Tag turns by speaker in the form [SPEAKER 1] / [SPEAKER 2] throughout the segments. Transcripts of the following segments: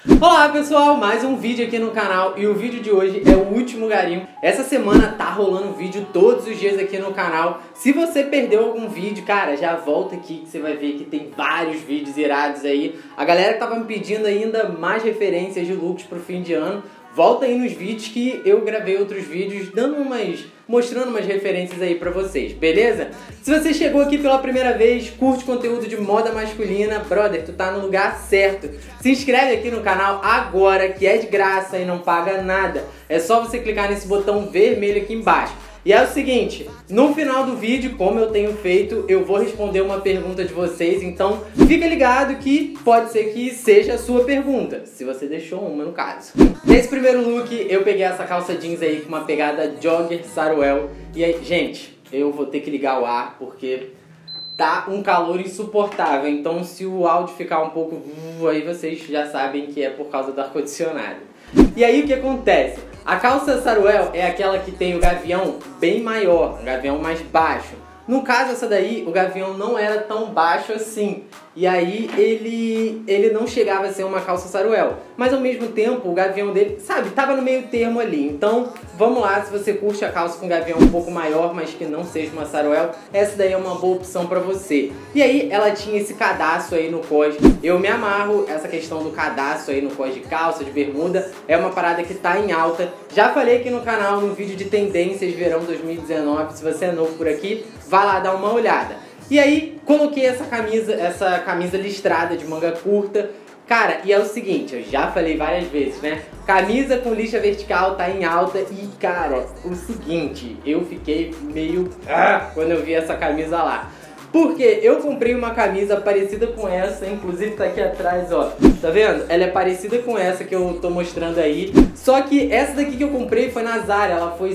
[SPEAKER 1] Olá pessoal, mais um vídeo aqui no canal e o vídeo de hoje é o último garimpo. Essa semana tá rolando vídeo todos os dias aqui no canal. Se você perdeu algum vídeo, cara, já volta aqui que você vai ver que tem vários vídeos irados aí. A galera que tava me pedindo ainda mais referências de looks pro fim de ano, volta aí nos vídeos que eu gravei outros vídeos mostrando umas referências aí pra vocês, beleza? Se você chegou aqui pela primeira vez, curte conteúdo de moda masculina, brother, tu tá no lugar certo. Se inscreve aqui no canal agora, que é de graça e não paga nada. É só você clicar nesse botão vermelho aqui embaixo. E é o seguinte, no final do vídeo, como eu tenho feito, eu vou responder uma pergunta de vocês, então fica ligado que pode ser que seja a sua pergunta, se você deixou uma no caso. Nesse primeiro look, eu peguei essa calça jeans aí com uma pegada jogger saruel. E aí, gente, eu vou ter que ligar o ar porque tá um calor insuportável, então se o áudio ficar um pouco aí vocês já sabem que é por causa do ar-condicionado. E aí o que acontece? A calça saruel é aquela que tem o gavião bem maior, um gavião mais baixo. No caso essa daí, o gavião não era tão baixo assim. E aí ele não chegava a ser uma calça saruel. Mas ao mesmo tempo, o gavião dele, sabe, tava no meio termo ali. Então, vamos lá, se você curte a calça com gavião um pouco maior, mas que não seja uma saruel, essa daí é uma boa opção pra você. E aí, ela tinha esse cadastro aí no cos. Eu me amarro, essa questão do cadastro aí no cos de calça, de bermuda, é uma parada que tá em alta. Já falei aqui no canal, no vídeo de tendências verão 2019, se você é novo por aqui, vai lá dar uma olhada. E aí, coloquei essa camisa listrada de manga curta. Cara, e é o seguinte, eu já falei várias vezes, né? Camisa com lixa vertical tá em alta e, cara, o seguinte, eu fiquei meio... quando eu vi essa camisa lá. Porque eu comprei uma camisa parecida com essa, inclusive tá aqui atrás, ó. Tá vendo? Ela é parecida com essa que eu tô mostrando aí. Só que essa daqui que eu comprei foi na Zara, ela foi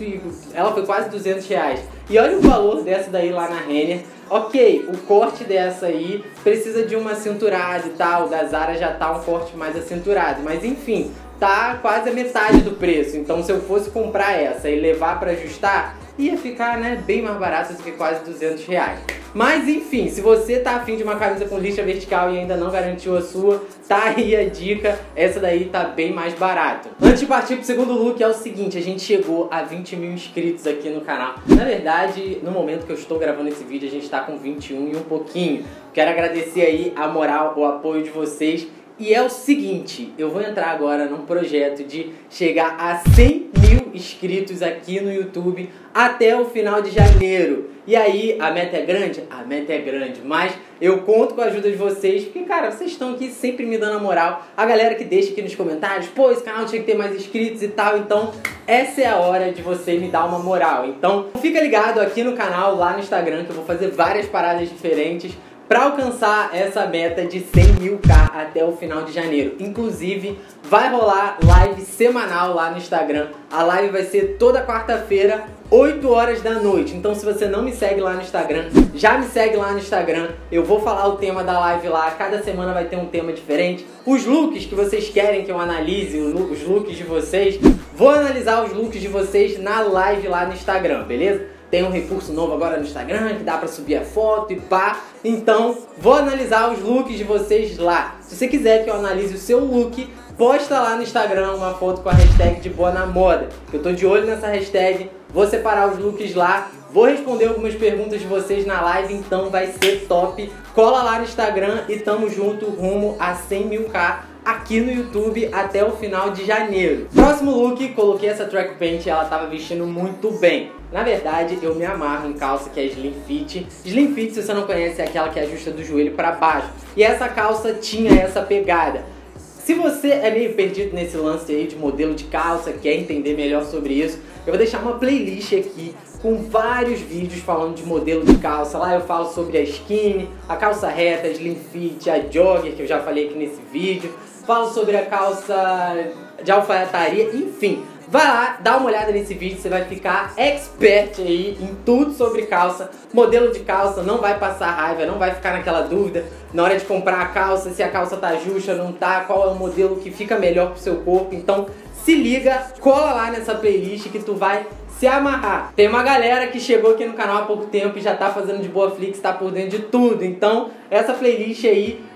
[SPEAKER 1] quase 200 reais. E olha o valor dessa daí lá na Renner. Ok, o corte dessa aí precisa de uma cinturada e tal, da Zara já tá um corte mais acinturado, mas enfim, tá quase a metade do preço. Então se eu fosse comprar essa e levar pra ajustar, ia ficar, né, bem mais barato do que quase 200 reais. Mas enfim, se você tá afim de uma camisa com lixa vertical e ainda não garantiu a sua, tá aí a dica, essa daí tá bem mais barato. Antes de partir pro segundo look, é o seguinte, a gente chegou a 20 mil inscritos aqui no canal. Na verdade, no momento que eu estou gravando esse vídeo, a gente tá com 21 e um pouquinho. Quero agradecer aí a moral, o apoio de vocês. E é o seguinte, eu vou entrar agora num projeto de chegar a 100 mil inscritos aqui no YouTube até o final de janeiro. E aí, a meta é grande? A meta é grande, mas eu conto com a ajuda de vocês, porque, cara, vocês estão aqui sempre me dando a moral. A galera que deixa aqui nos comentários, pô, esse canal tinha que ter mais inscritos e tal, então essa é a hora de você me dar uma moral. Então, fica ligado aqui no canal, lá no Instagram, que eu vou fazer várias paradas diferentes para alcançar essa meta de 100 mil K até o final de janeiro. Inclusive, vai rolar live semanal lá no Instagram. A live vai ser toda quarta-feira, 8 horas da noite. Então, se você não me segue lá no Instagram, já me segue lá no Instagram. Eu vou falar o tema da live lá. Cada semana vai ter um tema diferente. Os looks que vocês querem que eu analise, os looks de vocês, vou analisar os looks de vocês na live lá no Instagram, beleza? Tem um recurso novo agora no Instagram que dá pra subir a foto e pá. Então, vou analisar os looks de vocês lá. Se você quiser que eu analise o seu look, posta lá no Instagram uma foto com a hashtag de Boa na Moda. Eu tô de olho nessa hashtag, vou separar os looks lá. Vou responder algumas perguntas de vocês na live, então vai ser top. Cola lá no Instagram e tamo junto rumo a 100 mil K aqui no YouTube até o final de janeiro. Próximo look, coloquei essa track pant e ela tava vestindo muito bem. Na verdade, eu me amarro em calça que é Slim Fit. Slim Fit, se você não conhece, é aquela que ajusta do joelho pra baixo. E essa calça tinha essa pegada. Se você é meio perdido nesse lance aí de modelo de calça, quer entender melhor sobre isso, eu vou deixar uma playlist aqui com vários vídeos falando de modelo de calça. Lá eu falo sobre a skinny, a calça reta, a slim fit, a jogger, que eu já falei aqui nesse vídeo. Falo sobre a calça de alfaiataria, enfim. Vai lá, dá uma olhada nesse vídeo, você vai ficar expert aí em tudo sobre calça. Modelo de calça, não vai passar raiva, não vai ficar naquela dúvida na hora de comprar a calça, se a calça tá justa, não tá, qual é o modelo que fica melhor pro seu corpo. Então se liga, cola lá nessa playlist que tu vai se amarrar. Tem uma galera que chegou aqui no canal há pouco tempo e já tá fazendo de boa flix, tá por dentro de tudo. Então essa playlist aí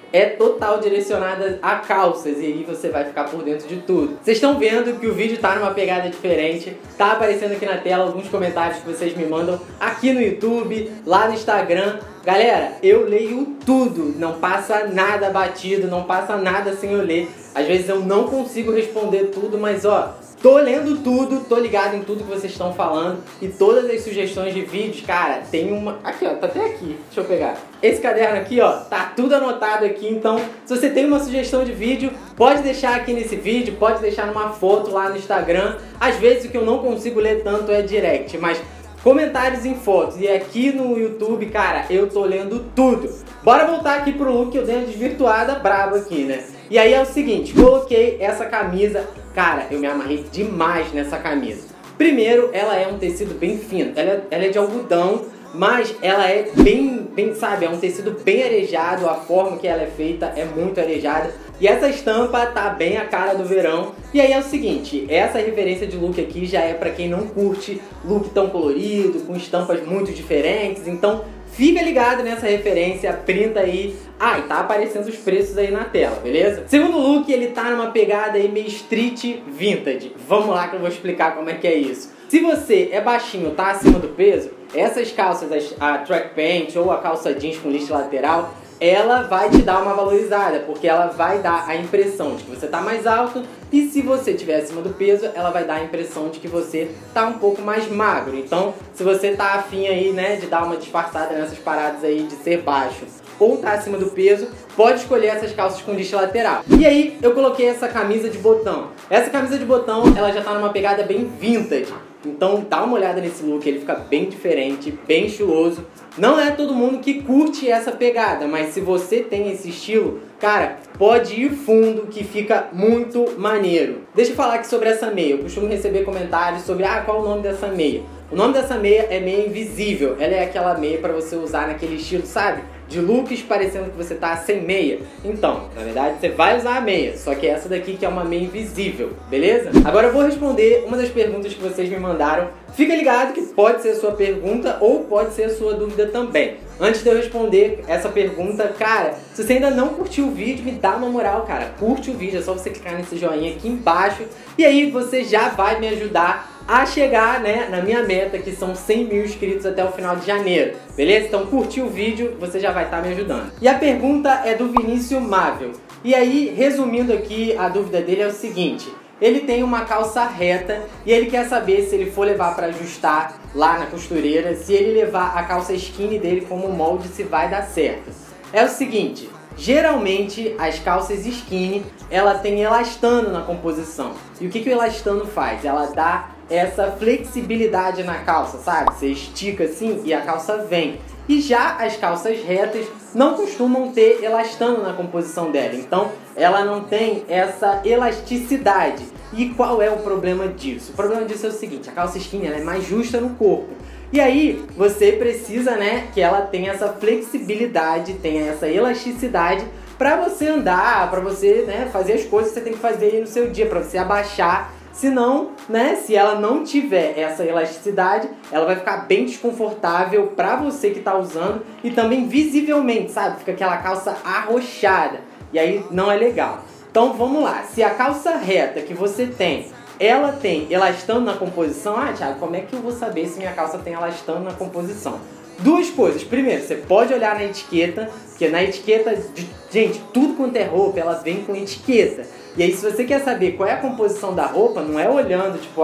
[SPEAKER 1] é total direcionada a calças, e aí você vai ficar por dentro de tudo. Vocês estão vendo que o vídeo tá numa pegada diferente, tá aparecendo aqui na tela alguns comentários que vocês me mandam aqui no YouTube, lá no Instagram. Galera, eu leio tudo, não passa nada batido, não passa nada sem eu ler. Às vezes eu não consigo responder tudo, mas ó, tô lendo tudo, tô ligado em tudo que vocês estão falando. E todas as sugestões de vídeos, cara, tem uma... Aqui, ó, tá até aqui, deixa eu pegar. Esse caderno aqui, ó, tá tudo anotado aqui. Então, se você tem uma sugestão de vídeo, pode deixar aqui nesse vídeo, pode deixar numa foto lá no Instagram. Às vezes o que eu não consigo ler tanto é direct, mas... comentários em fotos, e aqui no YouTube, cara, eu tô lendo tudo. Bora voltar aqui pro look, eu dei uma desvirtuada braba aqui, né? E aí é o seguinte, coloquei essa camisa, cara, eu me amarrei demais nessa camisa. Primeiro, ela é um tecido bem fino, ela é de algodão, mas ela é bem, sabe, é um tecido bem arejado, a forma que ela é feita é muito arejada. E essa estampa tá bem a cara do verão. E aí é o seguinte, essa referência de look aqui já é pra quem não curte look tão colorido, com estampas muito diferentes. Então fica ligado nessa referência, printa aí. Ah, e tá aparecendo os preços aí na tela, beleza? Segundo look, ele tá numa pegada aí meio street vintage. Vamos lá que eu vou explicar como é que é isso. Se você é baixinho, tá acima do peso, essas calças, a track pant ou a calça jeans com liste lateral, ela vai te dar uma valorizada, porque ela vai dar a impressão de que você tá mais alto, e se você estiver acima do peso, ela vai dar a impressão de que você tá um pouco mais magro. Então, se você tá afim aí, né, de dar uma disfarçada nessas paradas aí de ser baixo ou tá acima do peso, pode escolher essas calças com liste lateral. E aí, eu coloquei essa camisa de botão. Essa camisa de botão, ela já tá numa pegada bem vintage. Então dá uma olhada nesse look, ele fica bem diferente, bem estiloso. Não é todo mundo que curte essa pegada, mas se você tem esse estilo, cara, pode ir fundo que fica muito maneiro. Deixa eu falar aqui sobre essa meia. Eu costumo receber comentários sobre, qual é o nome dessa meia? O nome dessa meia é meia invisível. Ela é aquela meia para você usar naquele estilo, sabe? De looks parecendo que você tá sem meia. Então, na verdade, você vai usar a meia, só que essa daqui que é uma meia invisível, beleza? Agora eu vou responder uma das perguntas que vocês me mandaram. Fica ligado que pode ser a sua pergunta ou pode ser a sua dúvida também. Antes de eu responder essa pergunta, cara, se você ainda não curtiu o vídeo, me dá uma moral, cara. Curte o vídeo, é só você clicar nesse joinha aqui embaixo e aí você já vai me ajudar a chegar, né, na minha meta, que são 100 mil inscritos até o final de janeiro, beleza? Então curtir o vídeo, você já vai estar me ajudando. E a pergunta é do Vinícius Mável. E aí, resumindo aqui, a dúvida dele é o seguinte: ele tem uma calça reta e ele quer saber, se ele for levar para ajustar lá na costureira, se ele levar a calça skinny dele como molde, se vai dar certo. É o seguinte, geralmente as calças skinny, ela tem elastano na composição. E o que o elastano faz? Ela dá essa flexibilidade na calça, sabe? Você estica assim e a calça vem. E já as calças retas não costumam ter elastano na composição dela, então ela não tem essa elasticidade. E qual é o problema disso? O problema disso é o seguinte: a calça skinny ela é mais justa no corpo. E aí você precisa, né, que ela tenha essa flexibilidade, tenha essa elasticidade para você andar, para você, né, fazer as coisas que você tem que fazer aí no seu dia, para você abaixar. Senão, né, se ela não tiver essa elasticidade, ela vai ficar bem desconfortável pra você que tá usando e também visivelmente, sabe? Fica aquela calça arrochada e aí não é legal. Então vamos lá, se a calça reta que você tem, ela tem elastano na composição, Thiago, como é que eu vou saber se minha calça tem elastano na composição? Duas coisas. Primeiro, você pode olhar na etiqueta, porque na etiqueta, gente, tudo quanto é roupa, ela vem com etiqueta. E aí, se você quer saber qual é a composição da roupa, não é olhando, tipo,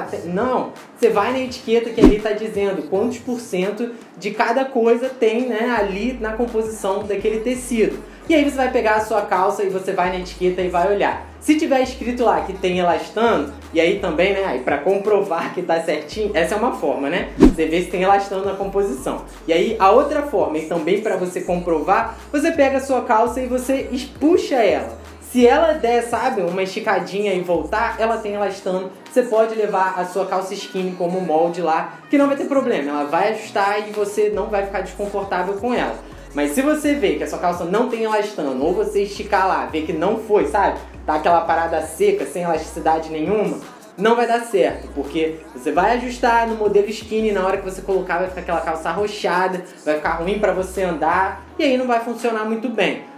[SPEAKER 1] não. Você vai na etiqueta que ali tá dizendo quantos % de cada coisa tem, né, ali na composição daquele tecido. E aí você vai pegar a sua calça e você vai na etiqueta e vai olhar. Se tiver escrito lá que tem elastano, e aí também, né, aí pra comprovar que tá certinho, essa é uma forma, né? Você vê se tem elastano na composição. E aí a outra forma, e também pra você comprovar, você pega a sua calça e você puxa ela. Se ela der, sabe, uma esticadinha e voltar, ela tem elastano. Você pode levar a sua calça skinny como molde lá, que não vai ter problema. Ela vai ajustar e você não vai ficar desconfortável com ela. Mas se você vê que a sua calça não tem elastano, ou você esticar lá, ver que não foi, sabe? Tá aquela parada seca, sem elasticidade nenhuma, não vai dar certo, porque você vai ajustar no modelo skinny, na hora que você colocar vai ficar aquela calça arrochada, vai ficar ruim pra você andar, e aí não vai funcionar muito bem.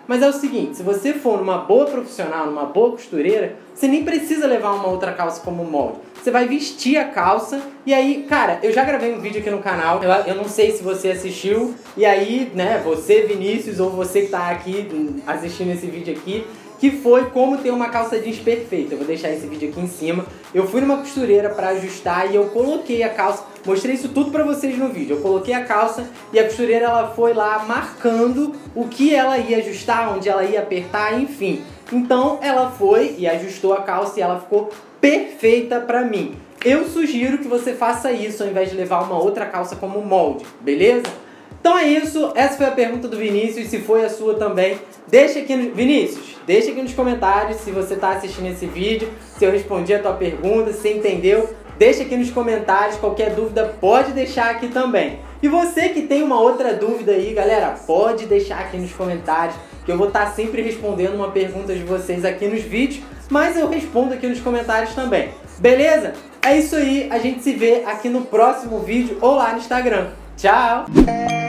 [SPEAKER 1] Mas é o seguinte, se você for numa boa profissional, numa boa costureira, você nem precisa levar uma outra calça como molde. Você vai vestir a calça e aí, cara, eu já gravei um vídeo aqui no canal, eu não sei se você assistiu, e aí, né, você, Vinícius, ou você que tá aqui assistindo esse vídeo aqui, que foi como ter uma calça jeans perfeita. Eu vou deixar esse vídeo aqui em cima. Eu fui numa costureira pra ajustar e eu coloquei a calça, mostrei isso tudo pra vocês no vídeo. Eu coloquei a calça e a costureira ela foi lá marcando o que ela ia ajustar, onde ela ia apertar, enfim. Então ela foi e ajustou a calça e ela ficou perfeita pra mim. Eu sugiro que você faça isso ao invés de levar uma outra calça como molde, beleza? Então é isso, essa foi a pergunta do Vinícius, se foi a sua também, deixa aqui no... Vinícius, deixa aqui nos comentários se você está assistindo esse vídeo, se eu respondi a tua pergunta, se você entendeu, deixa aqui nos comentários, qualquer dúvida pode deixar aqui também. E você que tem uma outra dúvida aí, galera, pode deixar aqui nos comentários, que eu vou estar sempre respondendo uma pergunta de vocês aqui nos vídeos, mas eu respondo aqui nos comentários também, beleza? É isso aí, a gente se vê aqui no próximo vídeo ou lá no Instagram. Tchau!